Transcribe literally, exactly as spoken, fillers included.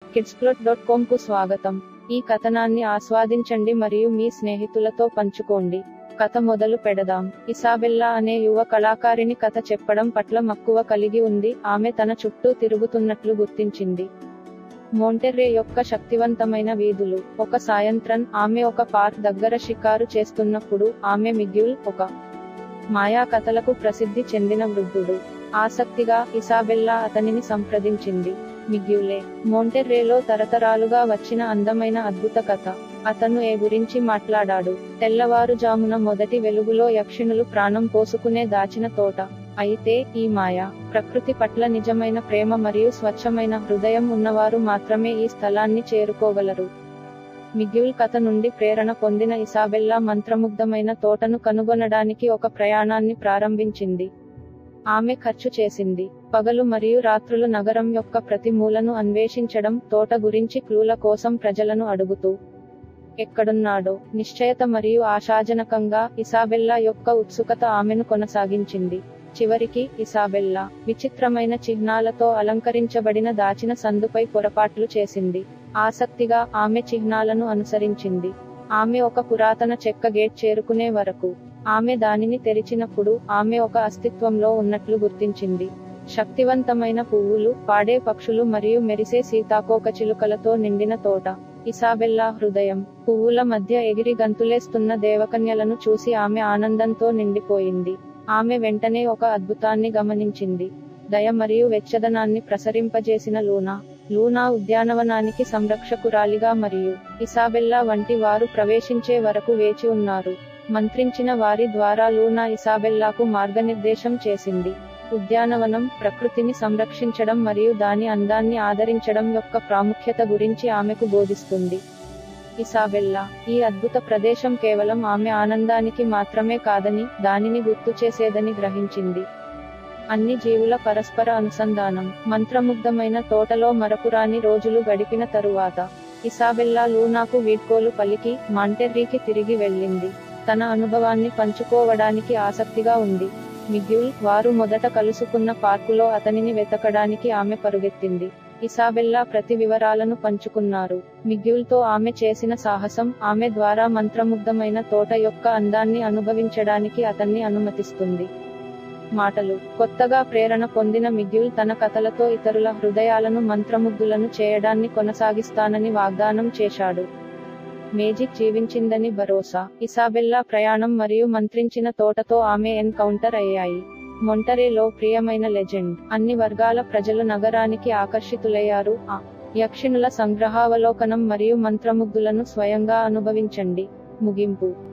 కిడ్స్ప్లాట్ dot com కు స్వాగతం. ఈ కథనాన్ని ఆస్వాదించండి మరియు మీ స్నేహితులతో పంచుకోండి. కథ మొదలు పెడదాం. ఇసాబెల్లా అనే యువ కళాకారిణి కథ చెప్పడం పట్ల మక్కువ కలిగి ఉంది. ఆమె తన చుట్టూ తిరుగుతున్నట్లు గుర్తించింది. మోంటెర్రే యొక్క శక్తివంతమైన వీధులు. ఒక సాయంత్రం ఆమె ఒక పార్క్ దగ్గర షికారు చేస్తున్నప్పుడు ఆమె మిగ్యూల్, ఒక మాయా కథలకు ప్రసిద్ధి చెందిన వృద్ధుడు, ఆసక్తిగా ఇసాబెల్లా అతనిని సంప్రదించింది. మిగ్యూలే మోంటెర్రేలో తరతరాలుగా వచ్చిన అందమైన అద్భుత కథ. అతను ఏ గురించి మాట్లాడాడు? తెల్లవారుజామున మొదటి వెలుగులో యక్షిణులు ప్రాణం పోసుకునే దాచిన తోట. అయితే ఈ మాయ, ప్రకృతి పట్ల నిజమైన ప్రేమ మరియు స్వచ్ఛమైన హృదయం ఉన్నవారు మాత్రమే ఈ స్థలాన్ని చేరుకోగలరు. మిగ్యూల్ కథ నుండి ప్రేరణ పొందిన ఇసాబెల్లా మంత్రముగ్ధమైన తోటను కనుగొనడానికి ఒక ప్రయాణాన్ని ప్రారంభించింది. ఆమె ఖర్చు చేసింది పగలు మరియు రాత్రులు నగరం యొక్క ప్రతి మూలను అన్వేషించడం, తోట గురించి క్లూల కోసం ప్రజలను అడుగుతూ. ఎక్కడున్నాడో నిశ్చయత మరియు ఆశాజనకంగా ఇసాబెల్లా యొక్క ఉత్సుకత ఆమెను కొనసాగించింది. చివరికి ఇసాబెల్లా విచిత్రమైన చిహ్నాలతో అలంకరించబడిన దాచిన సందుపై పొరపాట్లు చేసింది. ఆసక్తిగా ఆమె చిహ్నాలను అనుసరించింది. ఆమె ఒక పురాతన చెక్క గేట్ చేరుకునే వరకు. ఆమె దానిని తెరిచినప్పుడు ఆమె ఒక అస్తిత్వంలో ఉన్నట్లు గుర్తించింది. శక్తివంతమైన పువ్వులు, పాడే పక్షులు మరియు మెరిసే సీతాకోకచిలుకలతో నిండిన తోట. ఇసాబెల్లా హృదయం పువ్వుల మధ్య ఎగిరి గంతులేస్తున్న దేవకన్యలను చూసి ఆమె ఆనందంతో నిండిపోయింది. ఆమె వెంటనే ఒక అద్భుతాన్ని గమనించింది. దయ మరియు వెచ్చదనాన్ని ప్రసరింపజేసిన లూనా. లూనా ఉద్యానవనానికి సంరక్షకురాలిగా మరియు ఇసాబెల్లా వంటి వారు ప్రవేశించే వరకు వేచి ఉన్నారు. మంత్రించిన వారి ద్వారా లూనా ఇసాబెల్లాకు మార్గనిర్దేశం చేసింది. ఉద్యానవనం, ప్రకృతిని సంరక్షించడం మరియు దాని అందాన్ని ఆదరించడం యొక్క ప్రాముఖ్యత గురించి ఆమెకు బోధిస్తుంది. ఇసాబెల్లా ఈ అద్భుత ప్రదేశం కేవలం ఆమె ఆనందానికి మాత్రమే కాదని, దానిని గుర్తుచేసేదని గ్రహించింది. అన్ని జీవుల పరస్పర అనుసంధానం. మంత్రముగ్ధమైన తోటలో మరపురాని రోజులు గడిపిన తరువాత ఇసాబెల్లా లూనాకు వీడ్కోలు పలికి మాంటెర్రీకి తిరిగి వెళ్ళింది. తన అనుభవాన్ని పంచుకోవడానికి ఆసక్తిగా ఉంది. మిగ్యూల్, వారు మొదట కలుసుకున్న పార్కులో అతనిని వెతకడానికి ఆమె పరుగెత్తింది. ఇసాబెల్లా ప్రతి వివరాలను పంచుకున్నారు. మిగ్యూల్తో ఆమె చేసిన సాహసం, ఆమె ద్వారా మంత్రముగ్ధమైన తోట యొక్క అందాన్ని అనుభవించడానికి అతన్ని అనుమతిస్తుంది. మాటలు. కొత్తగా ప్రేరణ పొందిన మిగ్యూల్ తన కథలతో ఇతరుల హృదయాలను మంత్రముగ్ధులను చేయడాన్ని కొనసాగిస్తానని వాగ్దానం చేశాడు. మేజిక్ జీవించిందని భరోసా. ఇసాబెల్లా ప్రయాణం మరియు మంత్రించిన తోటతో ఆమె ఎన్ కౌంటర్ అయ్యాయి. మొంటరేలో ప్రియమైన లెజెండ్. అన్ని వర్గాల ప్రజలు నగరానికి ఆకర్షితులయ్యారు. ఆ యక్షిణుల సంగ్రహావలోకనం మరియు మంత్రముగ్ధులను స్వయంగా అనుభవించండి. ముగింపు.